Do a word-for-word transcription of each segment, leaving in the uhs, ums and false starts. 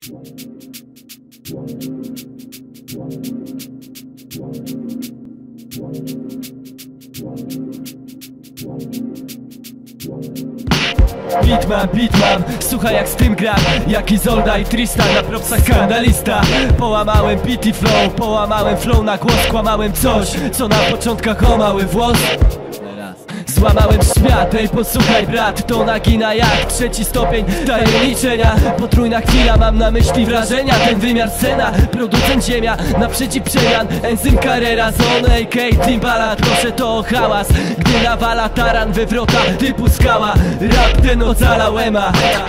Beat mam, beat mam, słuchaj jak z tym gram. Jak Izolda i Tristan na propsach skandalista. Połamałem beat i flow, połamałem flow na głos. Kłamałem coś, co na początkach o mały włos. Złamałem świat, ej posłuchaj brat, to nagina jak trzeci stopień tajemniczenia. Potrójna chwila, mam na myśli wrażenia. Ten wymiar scena, producent ziemia, naprzeciw przemian. Enzym Carrera, Zone, a k a Timbaland. Proszę to o hałas, gdy nawala taran wywrota typu skała. Rap ten ocala łema.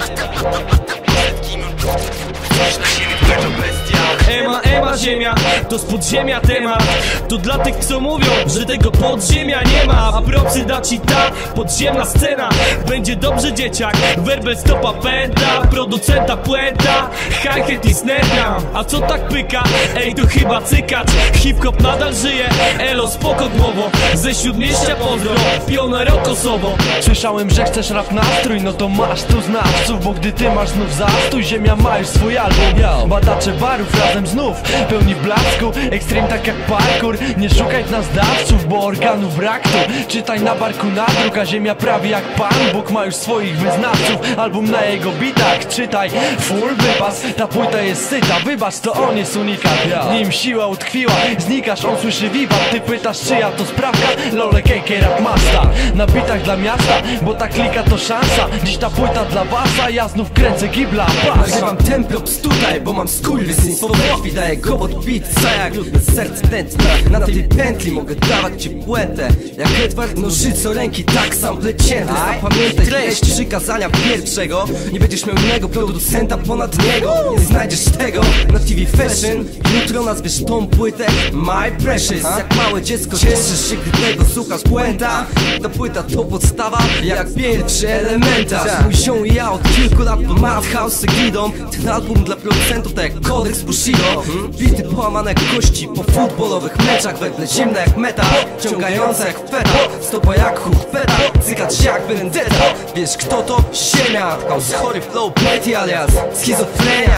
Ema, ema, ziemia, to z podziemia temat. To dla tych, co mówią, że tego podziemia nie ma. A propsy da ci ta podziemna scena. Będzie dobrze dzieciak, werbel stopa pęta. Producenta puenta, hi-hat i snare. A co tak pyka? Ej, to chyba cykacz. Hip-hop nadal żyje, elo spoko głowo. Ze śródmieścia pozdro, pionero Kosowo. Słyszałem, że chcesz rap nastrój, no to masz tu znawców. Bo gdy ty masz znów zastój, ziemia ma już swój album. Badacze barów razem znów, pełni w blasku. Extreme tak jak parkour, nie szukaj w nas dawców, bo organów brak tu. Czytaj na barku nadruk, a ziemia prawie jak Pan Bóg ma już swoich wyznawców. Album na jego bitach, czytaj full wypas. Ta płyta jest syta, wybacz, to on jest unikat. W nim siła utkwiła, znikasz, on słyszy wiwat. Ty pytasz, czyja to sprawka? Lole K K Rap Masta. Na bitach dla miasta, bo ta klika to szansa. Dziś ta płyta dla was, a ja znów kręcę gibla. Nagrywam temprops tutaj, bo mam skurwysyństwo we krwi. Daję go pod beat, co jak lub bez serce tętni. Na tej pętli mogę dawać ci puentę. Jak Edward nożyco ręki, tak sam plecięte. Zapamiętaj treść przykazania pierwszego. Nie będziesz miał innego producenta ponad niego. Nie znajdziesz tego na T V Fashion. Jutro nazwiesz tą płytę My Precious. Jak małe dziecko cieszysz się, gdy tego słuchasz puenta. Ta płyta to podstawa, jak pierwszy elementarz. Mój ziom i ja od kilku lat po Madhouse gidą. Ten album dla producentów to jak kodeks Bushido. Bity połamane jak kości po futbolowych meczach. Wedle zimne jak metal, ciągające jak feta. Stopa jak huk peta, cykacz jak vendetta. Wiesz kto to? Ziemia. House chory flow petty alias schizofrenia.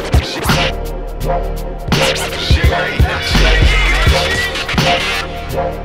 Ziemia inaczej.